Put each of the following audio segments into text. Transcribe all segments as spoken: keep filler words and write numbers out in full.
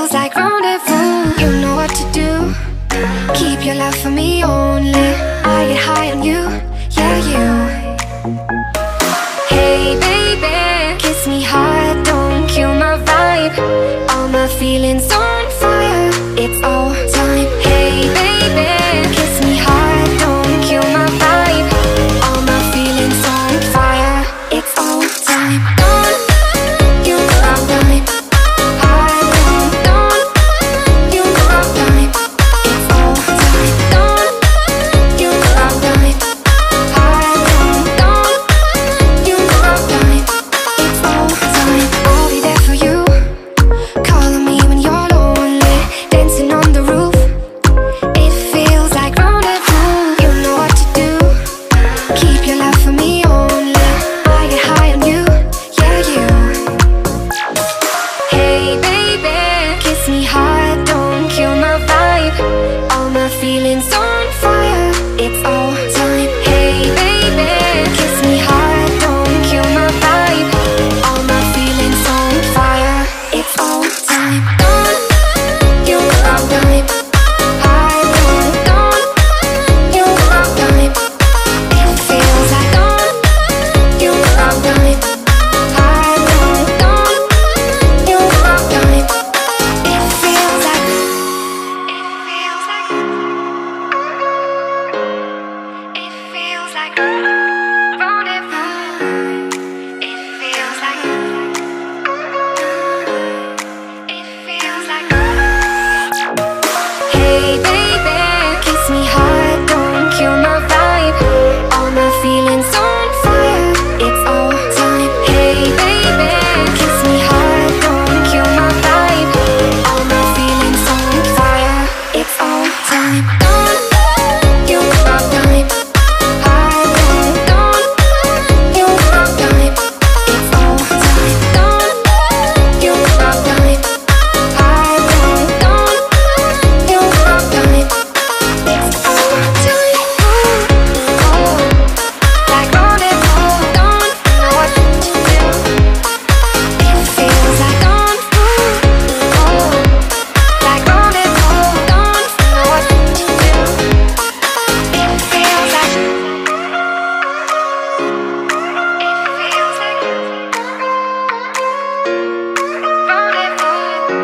feels like rendezvous. You know what to do. Keep your love for me only. I get high on you, yeah, you. Hey baby, kiss me hard, don't kill my vibe. All my feelings on fire, it's all time. Hey baby, kiss me hard, don't kill my vibe. All my feelings on fire, it's all time. Don't you know I'm right. Hard, don't, don't you know I'm right. It's all time. Don't you know I'm right. Hard, don't, don't you know I'm right. It's all time. I'll be there for you. Call on me when you're lonely. Dancing on the roof. It feels like rendezvous. You know what to do. Keep your love for me only. I get high on you, yeah, you. Hey baby, kiss me hard, don't kill my vibe. All my feelings on fire, it's all time. Hey baby, kiss me hard, don't kill my vibe. All my feelings on fire, it's all time. Don't you know I'm right. Hard, don't, don't you know I'm right. It feels like don't you know I'm right. Hard, don't, don't you know I'm right. It feels like, it feels like, it feels like rendezvous. It feels like, it feels like. Hey baby, kiss me hard, don't kill my vibe. All my feelings on fire, it's all time. Hey baby, kiss me hard, don't kill my vibe. All my feelings on fire, it's all time. Don't you know I'm right. Hard, don't, don't you know I'm right. It's all time. Don't you know I'm right. Hard, don't, don't you know I'm right. It's all time. Oh, like rendezvous. Don't know what to do. It feels like don't, oh, like rendezvous. Don't know what to do. It feels like, it feels like rendezvous.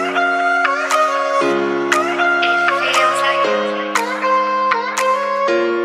It feels like